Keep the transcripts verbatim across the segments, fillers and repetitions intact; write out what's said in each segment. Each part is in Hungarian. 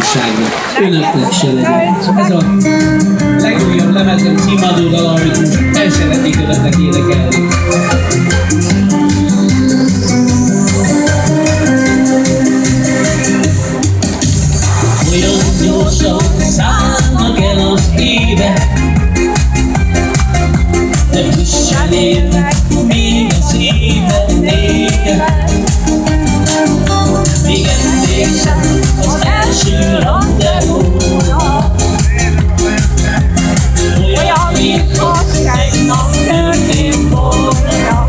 boldogságnak, önöknek se legyen. Ez a legújabb lemezem címadó dal, amit el szeretnék önöknek énekelni. Olyan gyorsan szállnak el az évek, de frissen élnek még a szíved néked. Még emlékszem az első rendezvúra, olyan, mint az egy nap történt volna.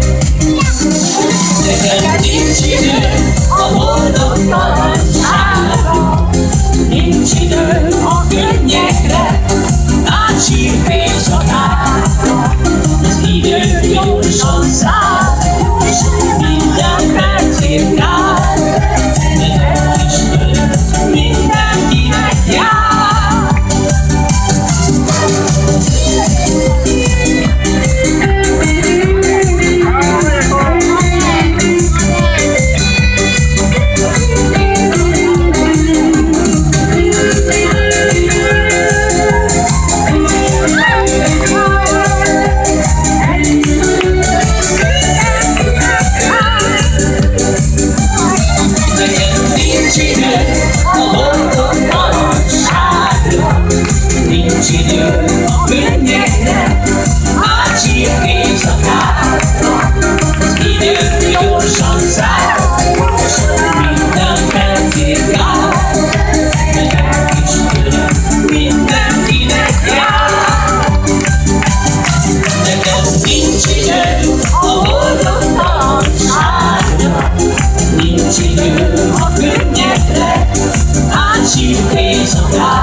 Nekem nincs idő a boldog talanságra, nincs idő a könnyekre, átsírt éjszakára. Az idő gyorsan száll, minden percét kár, de nem ismerem, mindenkinek jár. Nincs idő a könnyekre, átsírt éjszakára. Az idő gyorsan száll, minden percét kár, de nem ismerem, mindenkinek jár. Nekem nincs idő a boldogtalanságra, nincs idő a könnyekre, átsírt éjszakára.